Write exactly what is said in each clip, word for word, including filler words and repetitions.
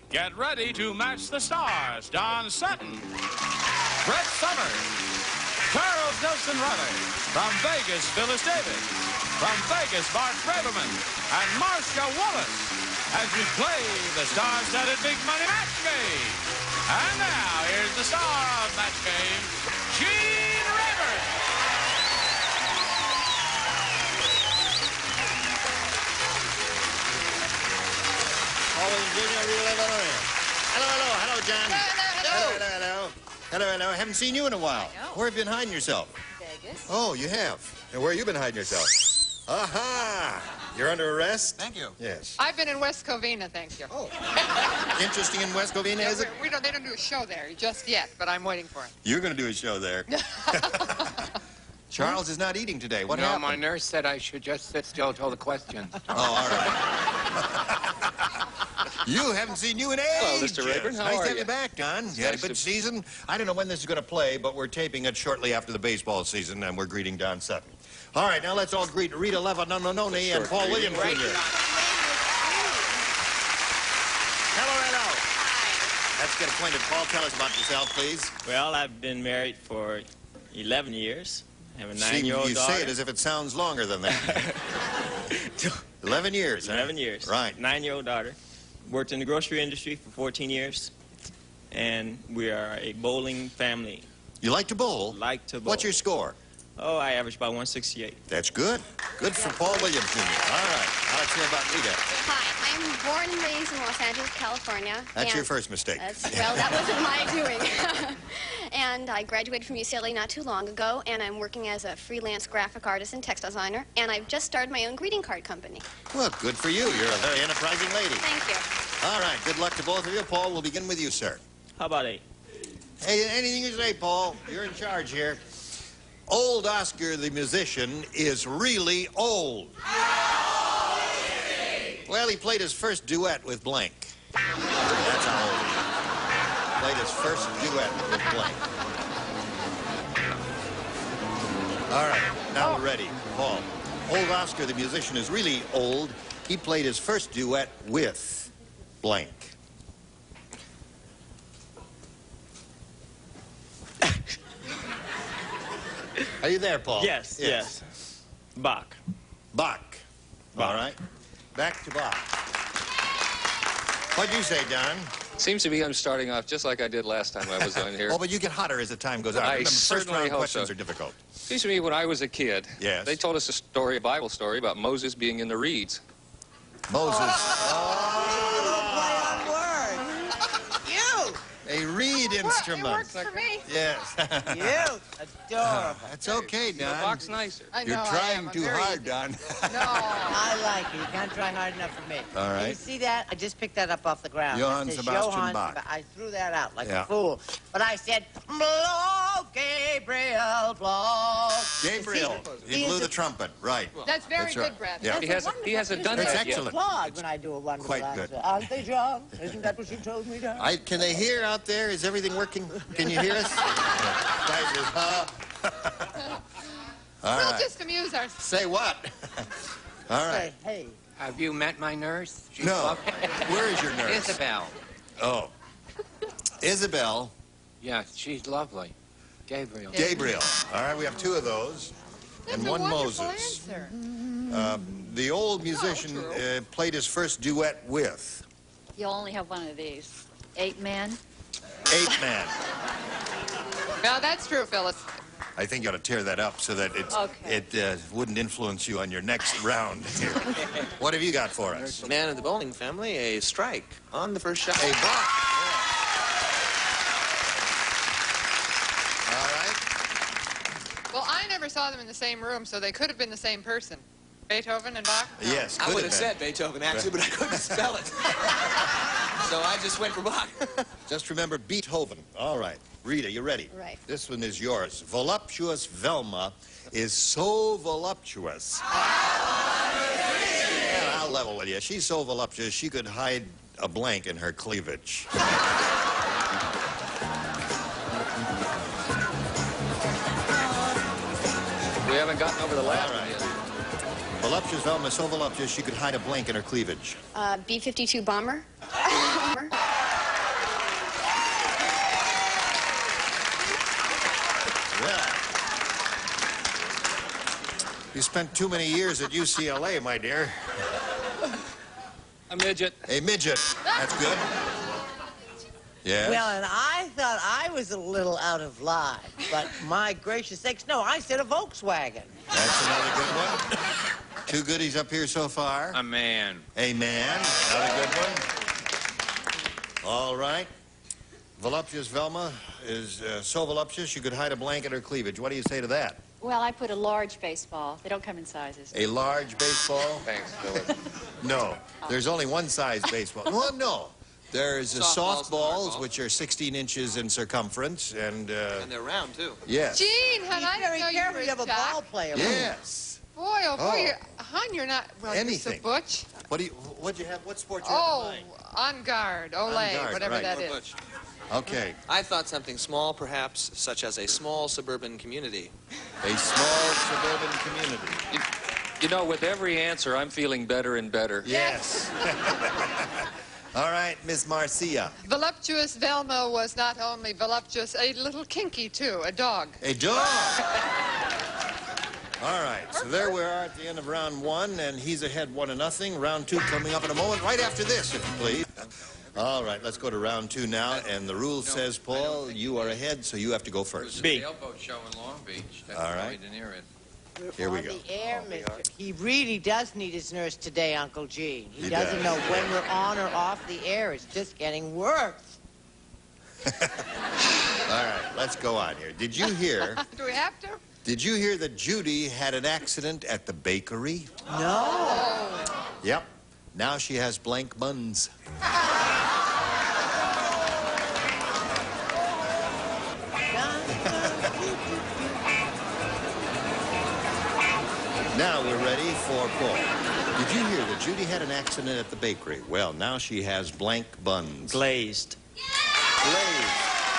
Get ready to match the stars. Don Sutton, Brett Summers, Charles Nelson Riley. From Vegas, Phyllis Davis. From Vegas, Bart Braverman and Marcia Wallace as you play the star-studded Big Money Match Game. And now, here's the star of Match Game, Gene Rayburn. Hello, hello, hello, John. Hello, hello, hello, hello. Hello, hello. Haven't seen you in a while. I know. Where have you been hiding yourself? Vegas. Oh, you have. And where have you been hiding yourself? Aha! You're under arrest? Thank you. Yes. I've been in West Covina, thank you. Oh. Interesting in West Covina, Yeah, is it? we, we don't, they don't do a show there just yet, but I'm waiting for it. You're going to do a show there. Charles is not eating today. What no, happened? my nurse said I should just sit still till the questions. Oh, all right. You haven't seen you in ages. Hello, Mister Rayburn. How nice are to have you? you back, Don. You had a nice good to- season. I don't know when this is going to play, but we're taping it shortly after the baseball season, and we're greeting Don Sutton. All right, now let's all greet Rita Levanononi and Paul Williams Junior Hello, hello. Hi. Let's get acquainted. Paul, tell us about yourself, please. Well, I've been married for eleven years. I have a See, nine-year-old you daughter. say it as if it sounds longer than that. eleven years, huh? eleven years. Right. Nine-year-old daughter. Worked in the grocery industry for fourteen years. And we are a bowling family. You like to bowl? Like to bowl. What's your score? Oh, I average about one sixty-eight. That's good. Good for Paul Williams Junior All right. Now let's hear about Rita. Hi, I'm born and raised in Los Angeles, California. That's and your first mistake. That's, well, that wasn't my doing. And I graduated from U C L A not too long ago, and I'm working as a freelance graphic artist and textile designer, and I've just started my own greeting card company. Well, good for you. You're a very enterprising lady. Thank you. All right. Good luck to both of you. Paul, we'll begin with you, sir. How about eight? Hey, anything you say, Paul. You're in charge here. Old Oscar, the musician, is really old. Well, he played his first duet with Blank. That's how old he is. Played his first duet with Blank. All right, now we're ready. Paul. Old Oscar, the musician, is really old. He played his first duet with Blank. Are you there, Paul? Yes, yes. Bach. Bach. Bach. All right. Back to Bach. What'd you say, Don? Seems to be I'm starting off just like I did last time I was on here. Oh, but you get hotter as the time goes on. I Remember, first certainly round hope questions so. are difficult. Seems to me when I was a kid, Yes. they told us a story, a Bible story about Moses being in the reeds. Moses. You! A reed It instrument. works for me. Yes. You! Adorable. That's okay, The Don. Bach's nicer. I know You're I trying am. I'm too very hard, easy. Don. No. I like it. You can't try hard enough for me. All You right. see that? I just picked that up off the ground. Johann It says Sebastian Johann Bach. Seba- I threw that out like Yeah. a fool. But I said, blow, Gabriel, blow. Gabriel. See, He blew is the a- trumpent. Right. That's very That's good, right. Brad. Yeah. That's He a hasn't, he wonderful hasn't piece done of That's that yet. excellent. Applaud when I do a wonderful Quite answer. good. Aren't they, John? Isn't that what she told me, John? I, can they hear out there? Is everything working? Can you hear us? Guys, is, uh, all We'll right. just amuse ourselves. Say what? All Say, right. hey. Have you met my nurse? She's No. lovely. Where is your nurse? Isabel. Oh. Isabel. Yeah, she's lovely. Gabriel. Gabriel. All right, we have two of those. That's and a one wonderful Moses. answer. The old musician true. uh, played his first duet with You'll only have one of these. Eight men. Eight Man. No, that's true, Phyllis. I think you ought to tear that up so that it, Okay. it uh, wouldn't influence you on your next round here. What have you got for us? Man of the bowling family, a strike on the first shot. A Bach. All right. Well, I never saw them in the same room, so they could have been the same person. Beethoven and Bach? No. Yes, I could would have have been. said Beethoven, actually, but I couldn't spell it. So I just went for Bach. Just remember Beethoven. All right. Rita, you ready? Right. This one is yours. Voluptuous Velma is so voluptuous. Yeah, I'll level with you. She's so voluptuous, she could hide a blank in her cleavage. We haven't gotten over the last All one right. yet. Voluptuous Velma is so voluptuous, she could hide a blank in her cleavage. Uh, B fifty-two bomber. Bomber. Yeah. You spent too many years at U C L A, my dear. A midget. A midget. That's good. Yes. Well, and I thought I was a little out of line, but my gracious sakes, no, I said a Volkswagen. That's another good one. Two goodies up here so far. A man. A man. Another good one. All right. Voluptuous Velma is uh, so voluptuous you could hide a blanket or cleavage. What do you say to that? Well, I put a large baseball. They don't come in sizes. A large baseball? Thanks, Philip. No. There's only one size baseball. Well, no. There's uh, Softballs, softballs, hardballs. which are sixteen inches in circumference, and, uh, And they're round, too. yes. Gene, Be hon, I didn't very know you careful. were You have a Jack. ball player. Yes. Boy, oh boy, Oh. you're, hon, you're not. Well, Anything. You're so butch. What do you, what'd you have, what sport you have Oh, in mind? on guard, Olay, guard, whatever right. that Or is. butch. Okay. I thought something small, perhaps, such as a small suburban community. A small suburban community. You, you know, with every answer, I'm feeling better and better. Yes. All right, Miss Marcia. Voluptuous Velma was not only voluptuous, a little kinky, too, a dog. A dog. All right, so there we are at the end of round one, and he's ahead one to nothing. Round two coming up in a moment, right after this, if you please. All right, let's go to round two now, and the rule says, Paul, you are ahead, so you have to go There's first. a B. sailboat show in Long Beach. That's All why right. we didn't hear it. We're Here we on go. the air, mister. He really does need his nurse today, Uncle Gene. He, He doesn't does. know when we're on or off the air. It's just getting worse. All right, let's go on here. Did you hear, Do we have to? did you hear that Judy had an accident at the bakery? No. Yep. Now she has blank buns. Now we're ready for Paul. Did you hear that Judy had an accident at the bakery? Well, now she has blank buns. Glazed. Glazed.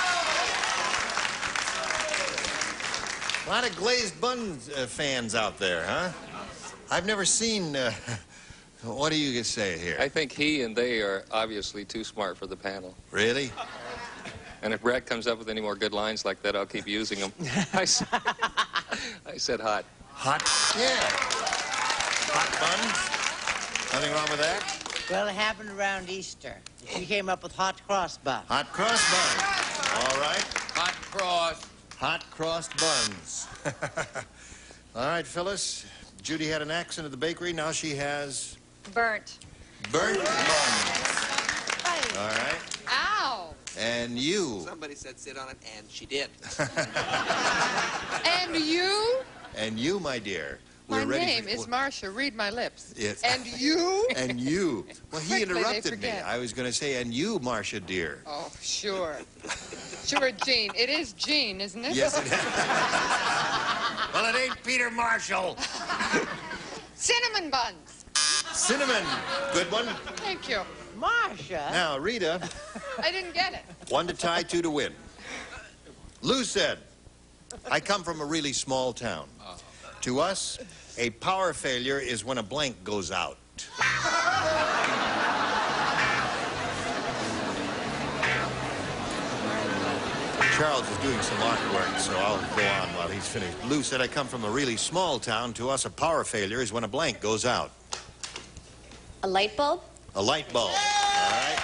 A lot of glazed buns uh, fans out there, huh? I've never seen... Uh, what do you say here? I think he and they are obviously too smart for the panel. Really? And if Brad comes up with any more good lines like that, I'll keep using them. I, s- I said hot. Hot? Yeah. Hot buns? Nothing wrong with that? Well, it happened around Easter. She came up with hot cross bun. Hot cross buns. All right. Hot cross. Hot crossed buns. All right, Phyllis. Judy had an accident at the bakery. Now she has Burnt. burnt buns. All right. Ow! And you. Somebody said sit on it, and she did. And you? And you, my dear. My We're ready name for, is Marcia. Read my lips. Yes. And you? And you. Well, he Quickly, they interrupted me. forget. I was going to say, and you, Marcia, dear. Oh, sure. Sure, Gene. It is Gene, isn't it? Yes, it is. Well, it ain't Peter Marshall. Cinnamon buns. Cinnamon. Good one. Thank you. Marcia? Now, Rita, I didn't get it. one to tie, two to win. Lou said, I come from a really small town. To us, a power failure is when a blank goes out. Charles is doing some artwork, so I'll go on while he's finished. Lou said, I come from a really small town. To us, a power failure is when a blank goes out. A light bulb? A light bulb. All right.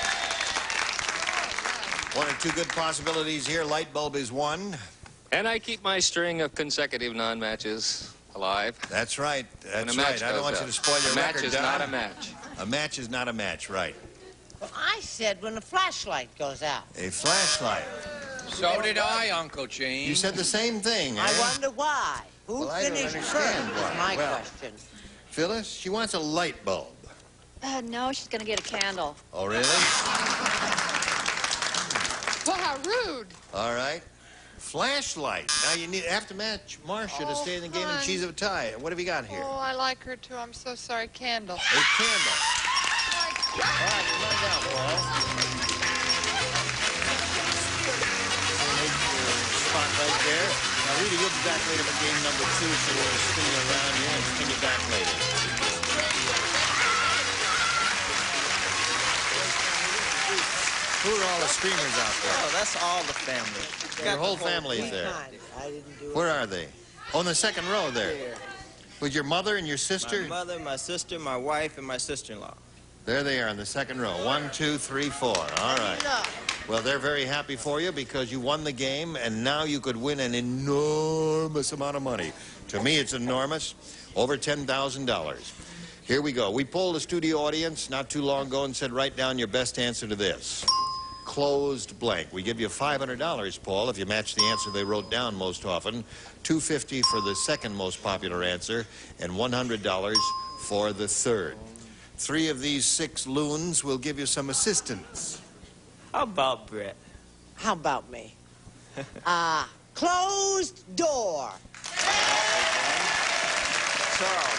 One or two good possibilities here. Light bulb is one. And I keep my string of consecutive non-matches alive. That's right. When That's a match right. I don't goes want out. you to spoil your A match record, is Don. not a match. A match is not a match, right. Well, I said when the flashlight goes out. A flashlight. So did I, Uncle Gene. You said the same thing, I eh? wonder why. Who Well, I don't finished understand first? why. Is my Well- question. Phyllis, she wants a light bulb. Uh, no, she's going to get a candle. Oh, really? Well, how rude. All right. Flashlight. Now you need have to match Marcia to Oh, stay in the game, and fun. she's a tie. What have you got here? Oh, I like her too. I'm so sorry. Candle. A candle. All right, come on down, Paul. Spot right there. Now, Rita, you'll be back later for game number two, so we'll spin you around here and spin you back later. Who are all the streamers out there? Oh, that's all the family. Your whole family's there. I didn't do it. Where are they? Oh, in the second row there. Here. With your mother and your sister? My mother, my sister, my wife, and my sister-in-law. There they are in the second row. One, two, three, four. All right. Well, they're very happy for you because you won the game, and now you could win an enormous amount of money. To me, it's enormous. Over ten thousand dollars. Here we go. We polled the studio audience not too long ago and said, write down your best answer to this. Closed blank. We give you five hundred dollars, Paul, if you match the answer they wrote down most often. two hundred fifty dollars for the second most popular answer, and one hundred dollars for the third. Three of these six loons will give you some assistance. How about Brett? How about me? Ah, uh, closed door. Charles.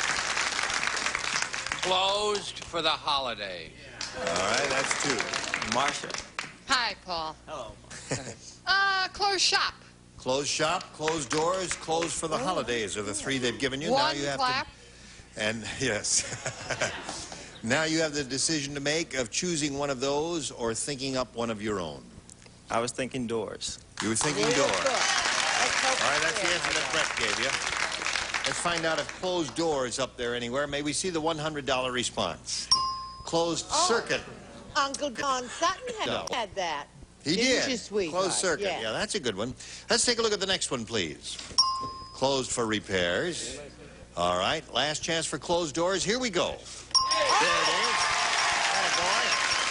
Closed for the holiday. All right, that's two. Marsha. Hi, Paul. Hello. Uh, close shop. Closed shop, closed doors, closed for the holidays are the three they've given you. One now you have clap. to. And yes. Now you have the decision to make of choosing one of those or thinking up one of your own. I was thinking doors. You were thinking Very door. good. Let's hope All right, that's the there. answer that Brett gave you. Let's find out if closed door is up there anywhere. May we see the one hundred dollar response? Closed Oh. circuit. Uncle John Sutton had, No. had that. He Didn't did. you, sweetheart? Closed circuit. Yeah. Yeah, that's a good one. Let's take a look at the next one, please. Closed for repairs. All right, last chance for closed doors. Here we go. There it is. Attaboy.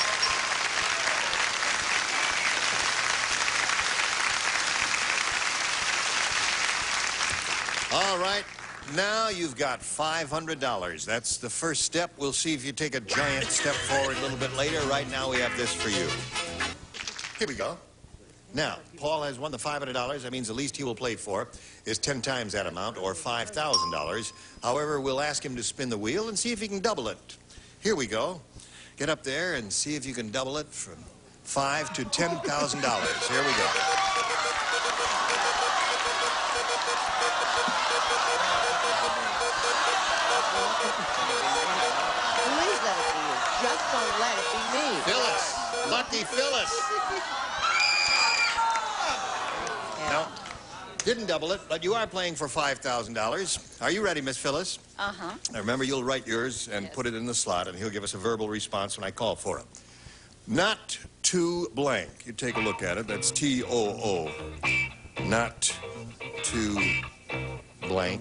All right, now you've got five hundred dollars. That's the first step. We'll see if you take a giant step forward a little bit later. Right now, we have this for you. Here we go. Now, Paul has won the five hundred dollars. That means the least he will play for is ten times that amount, or five thousand dollars. However, we'll ask him to spin the wheel and see if he can double it. Here we go. Get up there and see if you can double it from five to ten thousand dollars. Here we go. Please let it be you. Just don't let it be me. Phyllis. Lucky Phyllis. No, didn't double it, but you are playing for five thousand dollars. Are you ready, Miss Phyllis? Uh-huh. Now remember, you'll write yours and Yes. put it in the slot, and he'll give us a verbal response when I call for it. Not to blank. You take a look at it. That's T O O. Not to blank.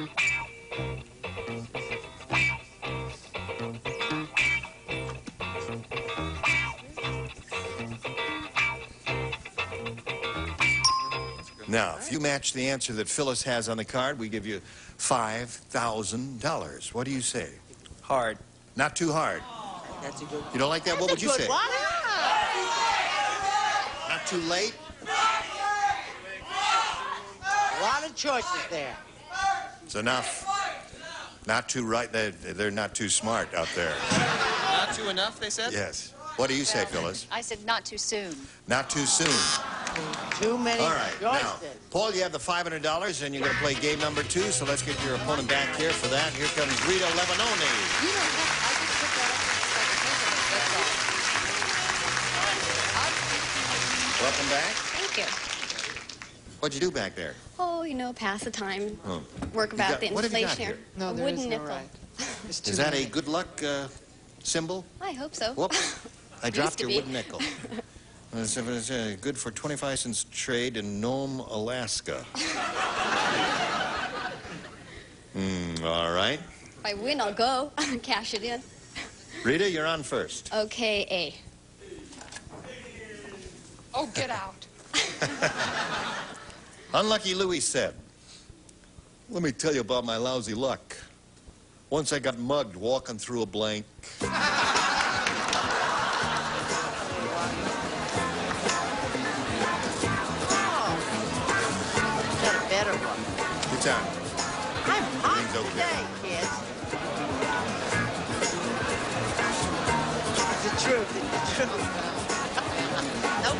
Now, if you match the answer that Phyllis has on the card, we give you five thousand dollars. What do you say? Hard. Not too hard. That's a good You don't like that? What would you That's a say? good one. Not too late? A lot of choices there. It's enough. Not too right. They're, they're not too smart out there. Not too enough, they said? Yes. What do you say, Phyllis? I said not too soon. Not too soon. Too many All right. Now, choices. Paul, you have the five hundred dollars, and you're going to play game number two, so let's get your opponent back here for that. Here comes Rita Lebanoni. You don't have, I just put that up so I can think of it, that's all. Welcome back. Thank you. What'd you do back there? Oh, you know, pass the time. Oh. Work You about got- the what have you got inflation here? No, a there wooden is no nickel. right. There's too Is that a many. good luck uh, symbol? I hope so. Whoops. I dropped to your be. wooden nickel. It's, it's, uh, good for twenty-five cents trade in Nome, Alaska. Hmm, all right. If I win, I'll go. Cash it in. Rita, you're on first. Okay, A. Oh, get out. Unlucky Louis said, let me tell you about my lousy luck. Once I got mugged walking through a blank. Got a better one. Good time. I'm hot Everything's okay. today, kids. It's the truth. It's the truth. Nope.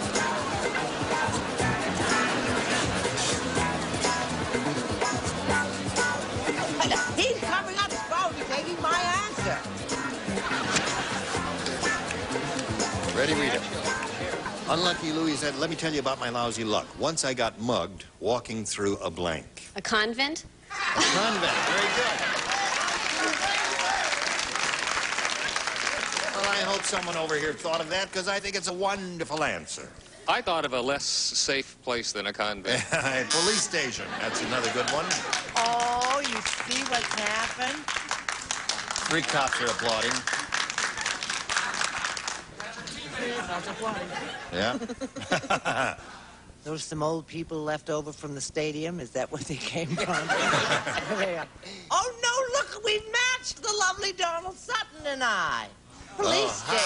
He's coming up phone. He's taking my answer. Ready, Rita? Unlucky Louis said, let me tell you about my lousy luck. Once I got mugged walking through a blank. A convent? A convent. Very good. Well, I hope someone over here thought of that, because I think it's a wonderful answer. I thought of a less safe place than a convent. A police station. That's another good one. Oh, you see what's happened? Three cops are applauding. Yeah. Those some old people left over from the stadium? Is that where they came from? Oh, no, look, we matched the lovely Donald Sutton and I. Police Oh,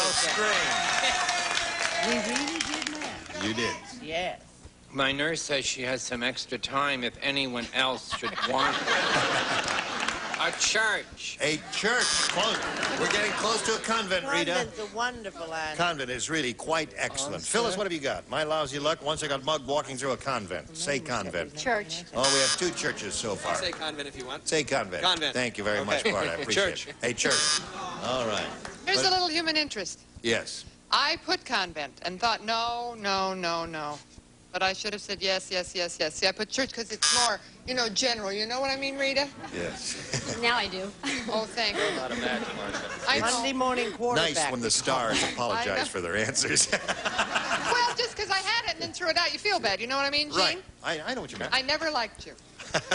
how station. We really did match. You did. Yes. My nurse says she has some extra time if anyone else should want a church. A church. Close. We're getting close to a convent, Rita. Convent's a wonderful answer. Convent is really quite excellent. Oh, Phyllis, sure. what have you got? My lousy luck. Once I got mugged walking through a convent. Say convent. Church. Oh, we have two churches so far. Say convent if you want. Say convent. Convent. Thank you very Okay. much, Bart. I appreciate Church. it. A church. All right. Here's But- a little human interest. Yes. I put convent and thought, no, no, no, no. But I should have said yes, yes, yes, yes. See, I put church because it's more, you know, general. You know what I mean, Rita? Yes. Now I do. Oh, thank you. Not a match, Marcia. I know. Monday morning quarterback. Nice when the stars I know. apologize for their answers. Well, just because I had it and then threw it out, you feel bad. You know what I mean, Gene? Right. I, I know what you meant. I never liked you.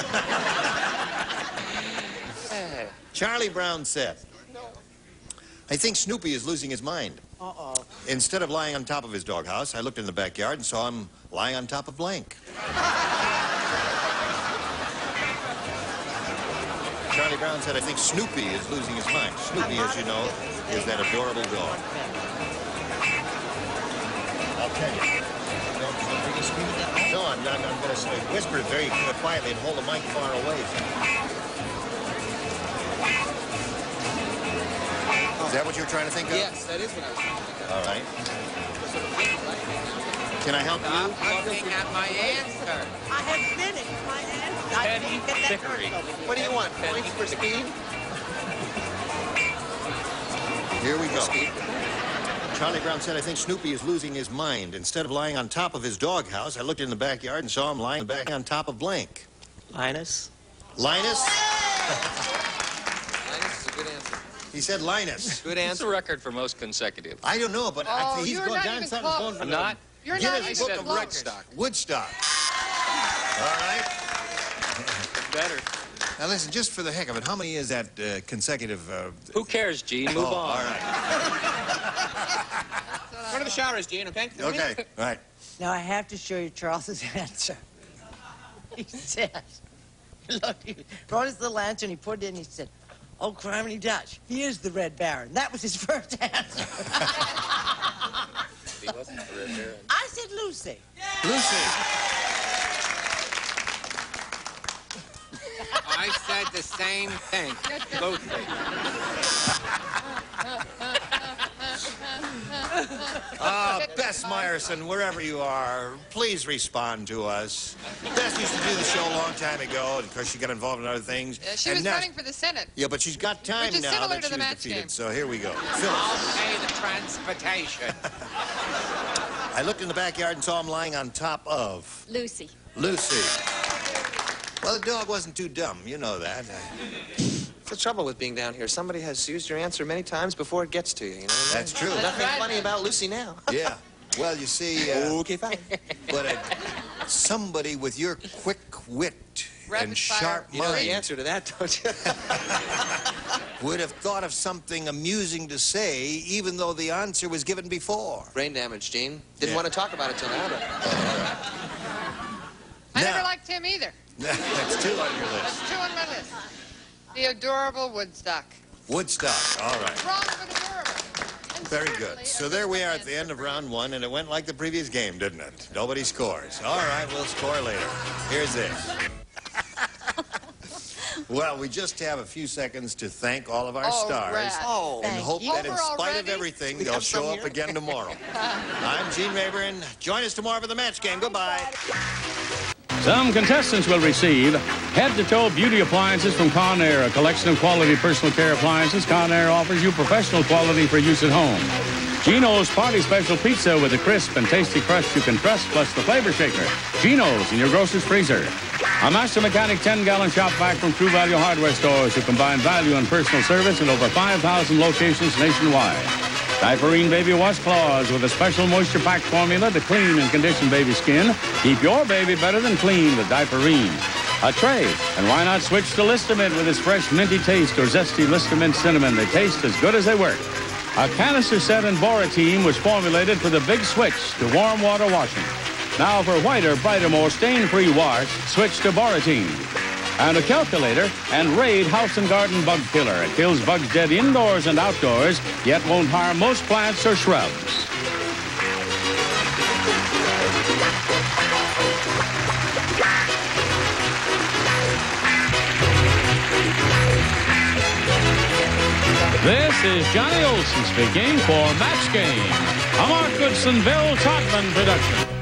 Charlie Brown said, I think Snoopy is losing his mind. Uh-oh. Instead of lying on top of his doghouse, I looked in the backyard and saw him lying on top of blank. Charlie Brown said, I think Snoopy is losing his mind. Snoopy, as you know, is that adorable dog. I'll tell you. No, I'm not. I'm going to whisper it very quietly and hold the mic far away. Is that what you were trying to think of? Yes, that is what I was trying to think of. All right. Can I help Stop you? looking at my answer. I have finished my answer. I Petty didn't get that trickery. first over here. What do you want? Points for speed? Here we go. Charlie Brown said, I think Snoopy is losing his mind. Instead of lying on top of his doghouse, I looked in the backyard and saw him lying back on top of blank. Linus? Linus? Linus is a good answer. He said Linus. Good It's answer. a record for most consecutive. I don't know, but I Oh, think he's you're going, not John even Sutton's close. going for I'm the not. You're Guinness not I even Book said of close. Woodstock. Woodstock. All right. Better. Now listen, just for the heck of it, how many is that uh, consecutive? Uh, Who cares, Gene? Move oh, on. All right. Go to the showers, Gene, okay? Okay. All right. Now, I have to show you Charles's answer. He said, look, he brought his little answer and he put it in. He said, oh, criminy Dutch, he is the Red Baron. That was his first answer. He wasn't the Red Baron. I said Lucy. Lucy. I said the same thing. Lucy. Ah, Bess Meyerson, wherever you are, please respond to us. Bess used to do the show a long time ago, and of course she got involved in other things. Uh, she and was now- running for the Senate. Yeah, but she's got time Which is now similar that to she the was match defeated. game. So here we go. I'll Phyllis, pay the transportation. I looked in the backyard and saw him lying on top of Lucy. Lucy. Well, the dog wasn't too dumb. You know that. That's the trouble with being down here. Somebody has used your answer many times before it gets to you, you know? That's true. Nothing funny about Lucy now. Yeah. Well, you see, uh, Okay, fine. but uh, somebody with your quick wit Rapid and fire. sharp You know the mind answer to that, don't you? would have thought of something amusing to say, even though the answer was given before. Brain damage, Gene. Didn't Yeah. want to talk about it till now, but... I Now- never liked him either. That's two on your list. That's two on my list. The adorable Woodstock. Woodstock. All right. Wrong but adorable. And Very certainly good. a So there we are at good the end of round one, and it went like the previous game, didn't it? Nobody scores. All right, we'll score later. Here's this. Well, we just have a few seconds to thank all of our Oh, stars Rat. Oh, and Thank hope you. that in Over spite of already? everything, We they'll have some show up here? again tomorrow. I'm Gene Rayburn. Join us tomorrow for the match game. Goodbye. Some contestants will receive head-to-toe beauty appliances from Conair, a collection of quality personal care appliances. Conair offers you professional quality for use at home. Geno's Party Special Pizza with a crisp and tasty crust you can trust, plus the Flavor Shaker. Geno's in your grocer's freezer. A Master Mechanic ten-gallon shop vac from True Value Hardware stores who combine value and personal service in over five thousand locations nationwide. Diaperine Baby Washcloths with a special moisture-packed formula to clean and condition baby skin. Keep your baby better than clean with Diaperine. A tray, and why not switch to Listamint with its fresh minty taste or zesty Listamint cinnamon? They taste as good as they work. A canister set in Boratine was formulated for the big switch to warm water washing. Now for whiter, brighter, more stain-free wash, switch to Boratine. And a calculator and Raid House and Garden Bug Killer. It kills bugs dead indoors and outdoors, yet won't harm most plants or shrubs. This is Johnny Olson speaking for Match Game, a Mark Goodson, Bill Todman production.